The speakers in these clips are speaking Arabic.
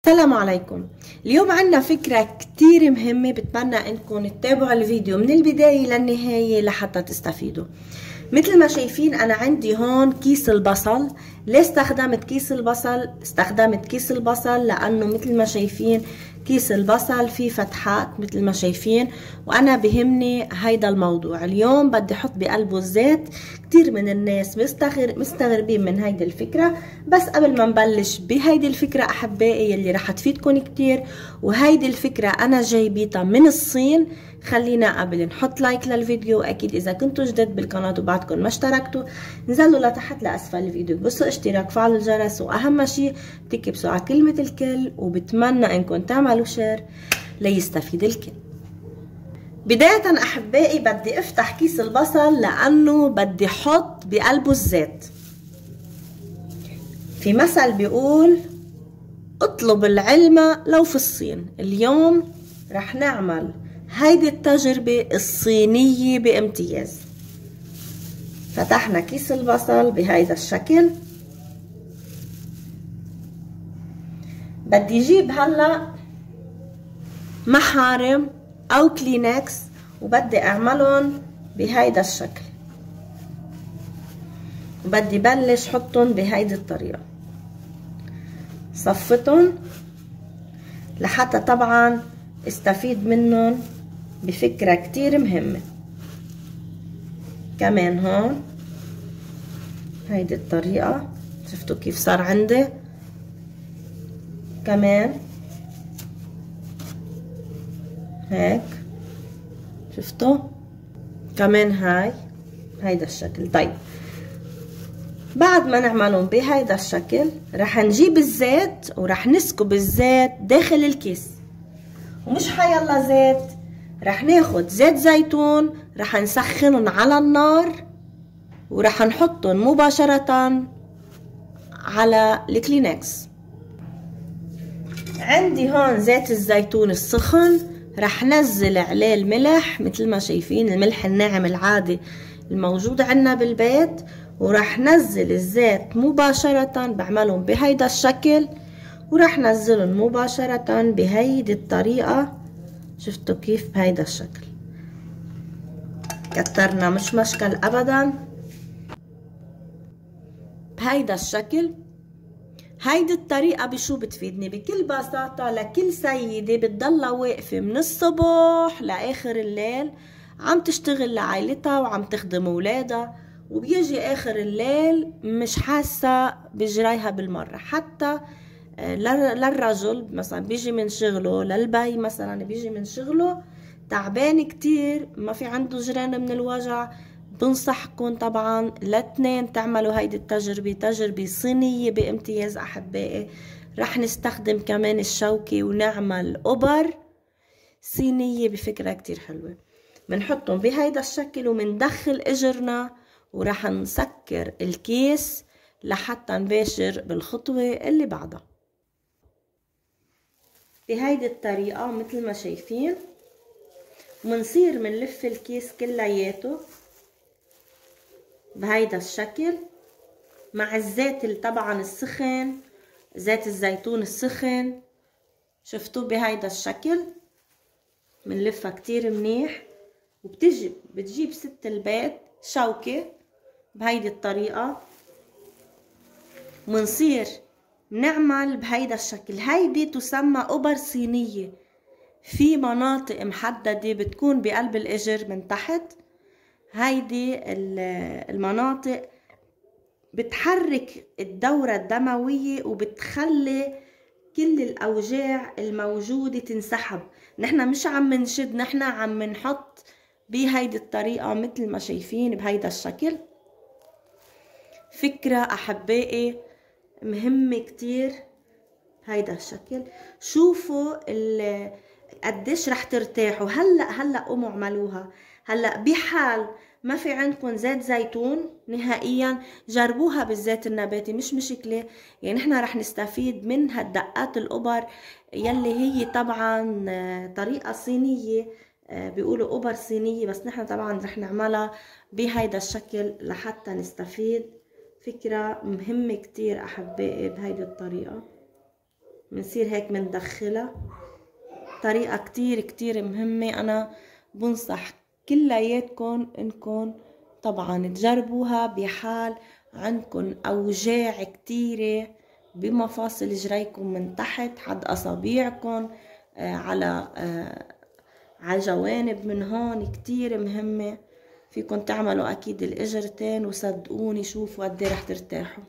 السلام عليكم. اليوم عنا فكرة كتير مهمة، بتمنى انكم تتابعوا الفيديو من البداية للنهاية لحتى تستفيدوا. مثل ما شايفين انا عندي هون كيس البصل. ليه استخدمت كيس البصل؟ استخدمت كيس البصل لانه مثل ما شايفين كيس البصل فيه فتحات مثل ما شايفين، وانا بهمني هيدا الموضوع. اليوم بدي احط بقلبه الزيت. كتير من الناس مستغربين من هيدي الفكرة، بس قبل ما نبلش بهيدي الفكرة احبائي اللي رح تفيدكم كتير، وهيدي الفكرة انا جايبيتها من الصين، خلينا قبل نحط لايك للفيديو. اكيد اذا كنتوا جدد بالقناة وبعدكم ما اشتركتوا نزلوا لتحت لاسفل الفيديو بصوا اشتراك، فعلوا الجرس، واهم شيء تكبسوا على كلمة الكل، وبتمنى انكم تعملوا شير ليستفيد الكل. بداية احبائي بدي افتح كيس البصل لانه بدي احط بقلبه الزيت. في مثل بيقول اطلب العلم لو في الصين. اليوم رح نعمل هيدي التجربة الصينية بامتياز. فتحنا كيس البصل بهيدا الشكل. بدي جيب هلا محارم او كلينكس وبدي اعملهم بهيدا الشكل، وبدي بلش حطهم بهيدي الطريقة. صفتهم لحتى طبعا استفيد منهم بفكرة كتير مهمة. كمان هون هيدي الطريقة، شفتوا كيف صار عندي؟ كمان هيك شفتوا؟ كمان هيدا الشكل. طيب بعد ما نعملهم بهيدا الشكل رح نجيب الزيت ورح نسكب الزيت داخل الكيس، ومش حيلا زيت، رح ناخد زيت زيتون رح نسخنهم على النار ورح نحطهم مباشرة على الكلينكس. عندي هون زيت الزيتون السخن، رح نزل عليه الملح مثل ما شايفين، الملح الناعم العادي الموجود عنا بالبيت، ورح نزل الزيت مباشرة. بعملهم بهيدا الشكل ورح نزلهم مباشرة بهيدي الطريقة. شفتوا كيف؟ بهيدا الشكل. كترنا مش مشكل ابدا. بهيدا الشكل. هيدي الطريقة بشو بتفيدني؟ بكل بساطة لكل سيدة بتضلها واقفة من الصبح لآخر الليل عم تشتغل لعائلتها وعم تخدم أولادها، وبيجي آخر الليل مش حاسة بجريها بالمرة. حتى للرجل مثلا بيجي من شغله، للبي مثلا بيجي من شغله تعبان كتير، ما في عنده جران من الوجع. بنصحكم طبعا الاثنين تعملوا هيدي التجربة، تجربة صينية بامتياز احبائي. رح نستخدم كمان الشوكة ونعمل أبر صينية بفكرة كتير حلوة. بنحطهم بهيدا الشكل ومندخل اجرنا، ورح نسكر الكيس لحتى نباشر بالخطوة اللي بعدها. بهيدي الطريقة مثل ما شايفين، ومنصير منلف الكيس كلياته بهيدا الشكل مع الزيت طبعا السخن، زيت الزيتون السخن. شفتوه بهيدا الشكل. منلفها كتير منيح، بتجيب ست البيت شوكة بهيدي الطريقة، منصير نعمل بهيدا الشكل. هيدي تسمى أبر صينية. في مناطق محددة بتكون بقلب الإجر من تحت. هيدي المناطق بتحرك الدورة الدموية وبتخلي كل الأوجاع الموجودة تنسحب. نحنا مش عم نشد، نحنا عم نحط بهيدي الطريقة مثل ما شايفين بهيدا الشكل. فكرة أحبائي مهمة كتير هيدا الشكل. شوفوا قديش رح ترتاحوا. هلا قوموا اعملوها. هلا بحال ما في عندكم زيت زيتون نهائيا جربوها بالزيت النباتي، مش مشكله. يعني نحن رح نستفيد من هالدقات الابر يلي هي طبعا طريقه صينيه، بيقولوا ابر صينيه، بس نحن طبعا رح نعملها بهيدا الشكل لحتى نستفيد. فكره مهمه كتير احبائي بهيدي الطريقه. بنصير هيك بندخلها. طريقة كتير كتير مهمة. انا بنصح كلياتكم انكم طبعا تجربوها بحال عندكم اوجاع كتيرة بمفاصل جريكم من تحت حد اصابيعكم، على جوانب من هون. كتير مهمة. فيكم تعملوا اكيد الاجرتين وصدقوني شوفوا قد رح ترتاحوا.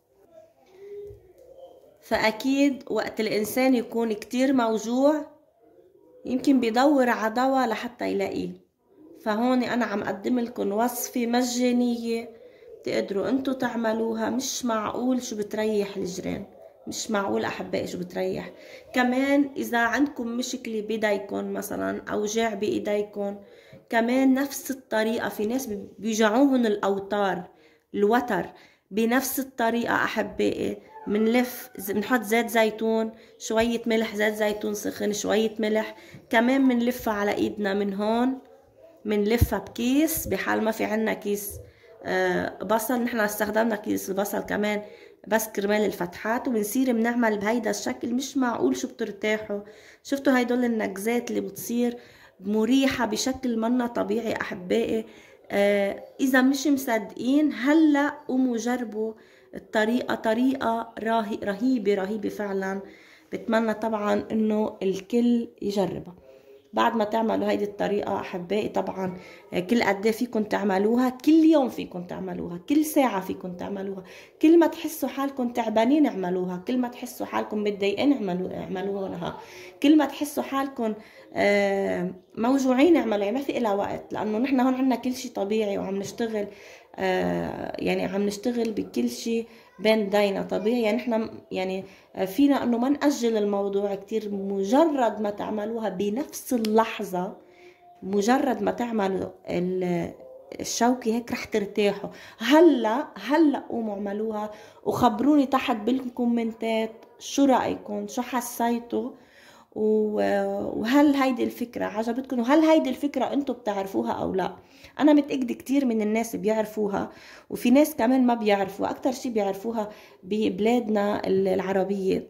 فاكيد وقت الانسان يكون كتير موجوع يمكن بيدور على دواء لحتى يلاقيه. فهون انا عم اقدم لكم وصفة مجانية تقدروا انتو تعملوها. مش معقول شو بتريح الجيران، مش معقول احبائي شو بتريح. كمان اذا عندكم مشكلة بايديكم مثلا، اوجاع بايديكم، كمان نفس الطريقة. في ناس بيوجعوهم الاوتار، الوتر، بنفس الطريقة احبائي منلف، بنحط زيت زيتون، شوية ملح، زيت زيتون سخن، شوية ملح، كمان منلفها على ايدنا من هون، منلفها بكيس بحال ما في عنا كيس بصل. نحن استخدمنا كيس البصل كمان بس كرمال الفتحات، وبنصير بنعمل بهيدا الشكل. مش معقول شو بترتاحوا. شفتوا هيدول النكزات اللي بتصير مريحة بشكل منا طبيعي احبائي. اذا مش مصدقين هلا قوموا جربوا الطريقة. طريقة رهيبة رهيبة فعلا. بتمنى طبعا انه الكل يجربها. بعد ما تعملوا هيدي الطريقة أحبائي طبعا كل قد ايه فيكم تعملوها، كل يوم فيكم تعملوها، كل ساعة فيكم تعملوها، كل ما تحسوا حالكم تعبانين اعملوها، كل ما تحسوا حالكم متضايقين اعملوها، كل ما تحسوا حالكم موجوعين اعملوا. يعني ما في إلها وقت، لأنه نحن هون عنا كل شيء طبيعي وعم نشتغل يعني عم نشتغل بكل شيء بين دينا طبيعي. يعني نحن يعني فينا انه ما نأجل الموضوع كتير. مجرد ما تعملوها بنفس اللحظة، مجرد ما تعملوا الشوكة هيك رح ترتاحوا. هلا قوموا اعملوها وخبروني تحت بالكومنتات شو رأيكم، شو حسيتوا، وهل هيدي الفكرة عجبتكم، وهل هيدي الفكرة انتم بتعرفوها او لا. انا متأكدة كتير من الناس بيعرفوها، وفي ناس كمان ما بيعرفوها. اكتر شي بيعرفوها ببلادنا العربية.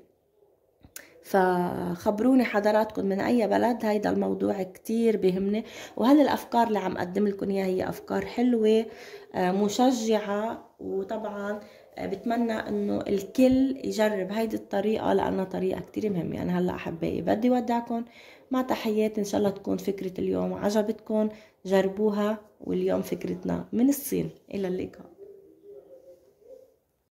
فخبروني حضراتكم من اي بلد. هيدا الموضوع كتير بيهمني، وهل الافكار اللي عم اقدم لكم اياها هي افكار حلوة مشجعة. وطبعا بتمنى انه الكل يجرب هيدي الطريقة لانها طريقة كتير مهمة. انا هلا احبائي بدي ودعكم مع تحياتي. ان شاء الله تكون فكرة اليوم عجبتكم، جربوها. واليوم فكرتنا من الصين. الى اللقاء.